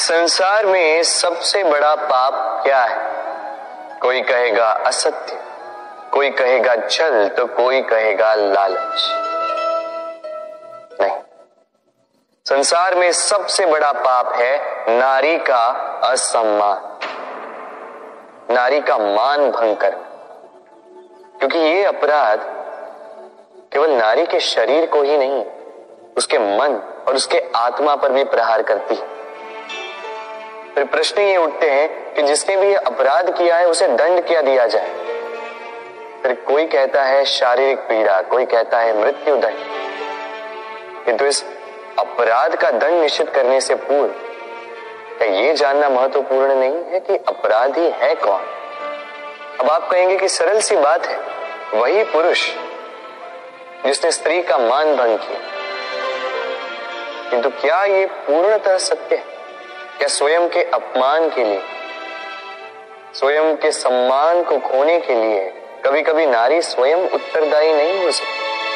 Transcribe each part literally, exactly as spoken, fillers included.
इस संसार में सबसे बड़ा पाप क्या है? कोई कहेगा असत्य, कोई कहेगा छल, तो कोई कहेगा लालच। नहीं, संसार में सबसे बड़ा पाप है नारी का असम्मान, नारी का मान भंग करना। क्योंकि ये अपराध केवल नारी के शरीर को ही नहीं, उसके मन और उसके आत्मा पर भी प्रहार करती है। फिर प्रश्न ये उठते हैं कि जिसने भी ये अपराध किया है उसे दंड क्या दिया जाए? फिर कोई कहता है शारीरिक पीड़ा, कोई कहता है मृत्यु दंड। किंतु इस अपराध का दंड निश्चित करने से पूर्व क्या ये जानना महत्वपूर्ण नहीं है कि अपराधी है कौन? अब आप कहेंगे कि सरल सी बात है, वही पुरुष जिसने स्त्री का मान भंग किया। किंतु क्या ये पूर्णतः सत्य है? क्या स्वयं के अपमान के लिए, स्वयं के सम्मान को खोने के लिए कभी कभी नारी स्वयं उत्तरदायी नहीं हो सकती?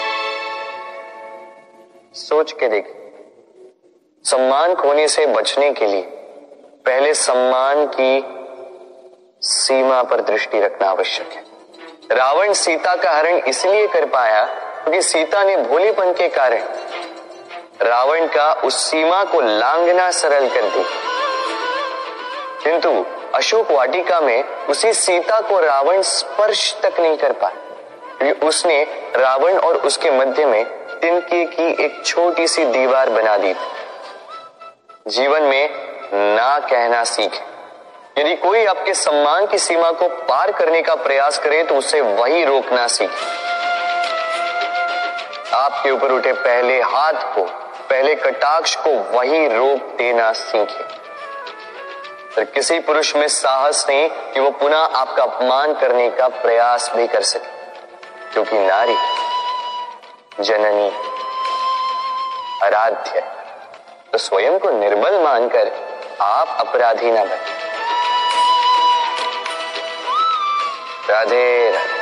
सोच के देखिए, सम्मान खोने से बचने के लिए पहले सम्मान की सीमा पर दृष्टि रखना आवश्यक है। रावण सीता का हरण इसलिए कर पाया क्योंकि सीता ने भोलेपन के कारण रावण का उस सीमा को लांघना सरल कर दी। किंतु अशोक वाटिका में उसी सीता को रावण स्पर्श तक नहीं कर पाया क्योंकि उसने रावण और उसके मध्य में तिनके की एक छोटी सी दीवार बना दी थी। जीवन में ना कहना सीखें। यदि कोई आपके सम्मान की सीमा को पार करने का प्रयास करे तो उसे वही रोकना सीखें। आपके ऊपर उठे पहले हाथ को, पहले कटाक्ष को वही रोक देना सीखें। फिर किसी पुरुष में साहस नहीं कि वो पुनः आपका अपमान करने का प्रयास भी कर सके, क्योंकि नारी जननी आराध्य है। तो स्वयं को निर्बल मानकर आप अपराधी ना बने। राधे राधे।